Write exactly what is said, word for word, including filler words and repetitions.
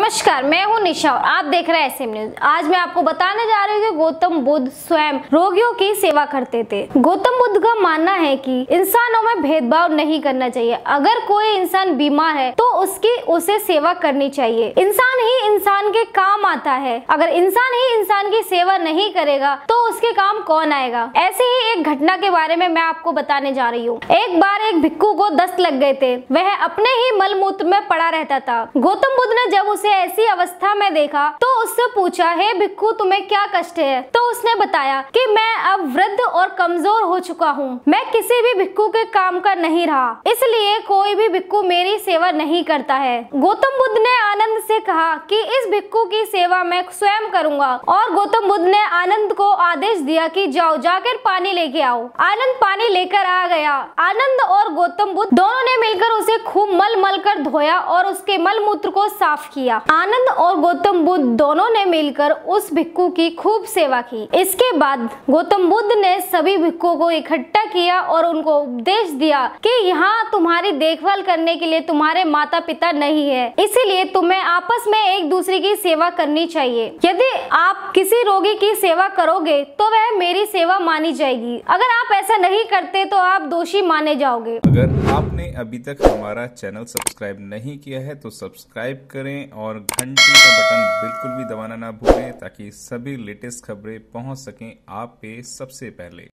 नमस्कार, मैं हूं निशा और आप देख रहे हैं एसएम न्यूज। आज मैं आपको बताने जा रही हूँ कि गौतम बुद्ध स्वयं रोगियों की सेवा करते थे। गौतम बुद्ध का मानना है कि इंसानों में भेदभाव नहीं करना चाहिए। अगर कोई इंसान बीमार है तो उसकी उसे सेवा करनी चाहिए। इंसान ही इंसान के काम आता है। अगर इंसान ही इंसान की सेवा नहीं करेगा तो उसके काम कौन आएगा। ऐसे ही एक घटना के बारे में मैं आपको बताने जा रही हूँ। एक बार एक भिक्खु को दस्त लग गए थे। वह अपने ही मलमूत्र में पड़ा रहता था। गौतम बुद्ध ने जब उसे ऐसी अवस्था में देखा तो उससे पूछा, हे भिक्खु, तुम्हें क्या कष्ट है? तो उसने बताया कि मैं अब वृद्ध और कमजोर हो चुका हूँ। मैं किसी भी भिक्खु के काम का नहीं रहा, इसलिए कोई भी भिक्खु मेरी सेवा नहीं करता है। गौतम बुद्ध ने आनंद से कहा कि इस भिक्खु की सेवा मैं स्वयं करूंगा। और गौतम बुद्ध ने आनंद को आदेश दिया कि जाओ, जाकर पानी लेके आओ। आनंद पानी लेकर आ गया। आनंद और गौतम बुद्ध दोनों ने मिलकर उसे खूब मल मल कर धोया और उसके मल मूत्र को साफ किया। आनंद और गौतम बुद्ध दोनों ने मिलकर उस भिक्खु की खूब सेवा की। इसके बाद गौतम बुद्ध ने सभी भिक्खुओं को इकट्ठा किया और उनको उपदेश दिया कि यहाँ तुम्हारी देखभाल करने के लिए तुम्हारे माता पिता नहीं है, इसीलिए तुम्हें आपस में एक दूसरे की सेवा करनी चाहिए। यदि आप किसी रोगी की सेवा करोगे तो वह मेरी सेवा मानी जाएगी। अगर आप ऐसा नहीं करते तो आप दोषी माने जाओगे। अगर आपने अभी तक हमारा चैनल सब्सक्राइब नहीं किया है तो सब्सक्राइब करें और घंटी का बटन बिल्कुल भी दबाना ना भूलें ताकि सभी लेटेस्ट खबरें पहुंच सकें आप पे सबसे पहले।